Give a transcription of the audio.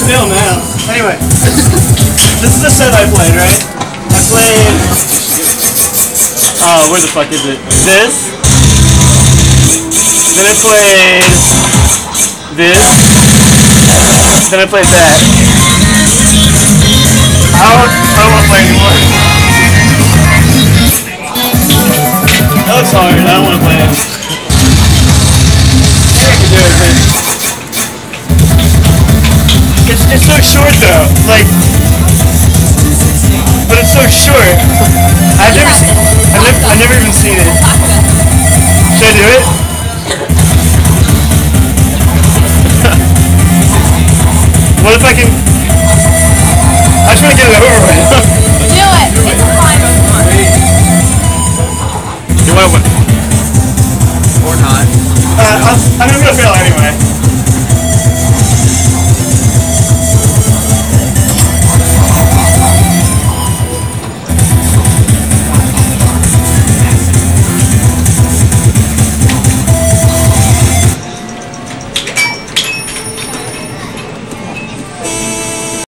film now. Anyway, this is the set I played, right? I played. Where the fuck is it? This. Then I played this. Then I played that. I don't want to play anymore. That was hard. I don't want to play it. I think I can do it, but it's so short though. Like, but it's so short. I've never even seen it. Should I do it?